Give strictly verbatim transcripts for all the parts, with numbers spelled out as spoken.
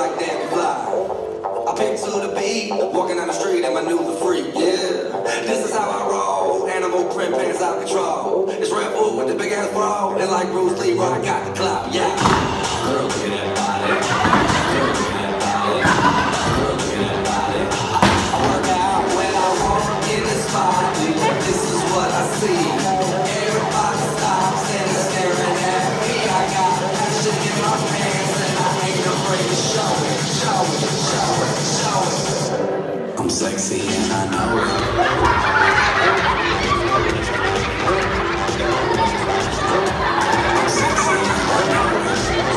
like damn fly. I pick to the beat, walking down the street and my new the freak, yeah. This is how I roll, animal print pants out control. It's Red Bull with the big ass bra, and like Bruce Lee, I got the clout, yeah. Girl, look at that body. Girl, look at that body. Girl, look at that body. I work out when I walk in the spot. This is what I see. Everybody stops and is staring at me. I got shit in my pants and I ain't afraid to show it, show it, show it, show it. I'm sexy and I know it. I'm sexy and I know it.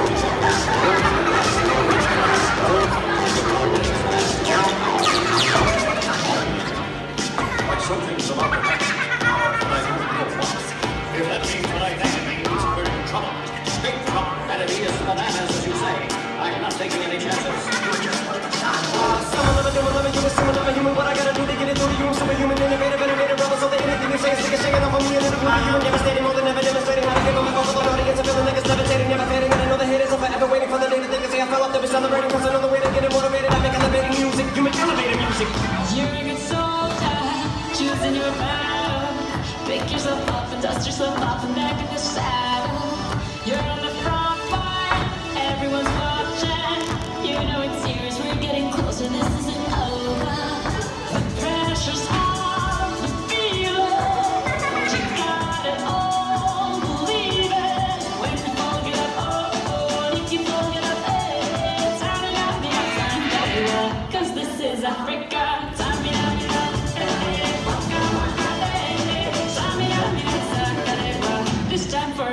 Like something's about to happen. But I don't know what. If that means what I think it means, we're in trouble. Big trouble. And it is bananas, as you say. I'm not taking any chances. Some of them are doing, loving you, some of them are human. What I gotta do to get it through to you? I'm superhuman, innovative, innovative, rebel. So that anything you say is stick a shaking off on me and it'll glue to you. Devastating, more than ever demonstrating how to give them a vocal audience. I'm feeling like it's levitating, never fading. And I know the haters are forever waiting for the day that they can say I fell off. They'll be celebrating, cause I know the way to get it motivated. I make elevating music, you make elevated music. You're a good soldier, choosing your battle. Pick yourself up and dust yourself off and back in the saddle. You're on the front line, everyone's watching. You know it's serious, we're getting closer, this isn't over. The pressure's on, the feeling. You got it all, believe it. When you fold it up, oh, oh, and if you fold it up, hey, time it up, yeah, time it up. Cause this is Africa, time it up, hey, waka, waka, hey, time it up, yes, I got it, well, this time for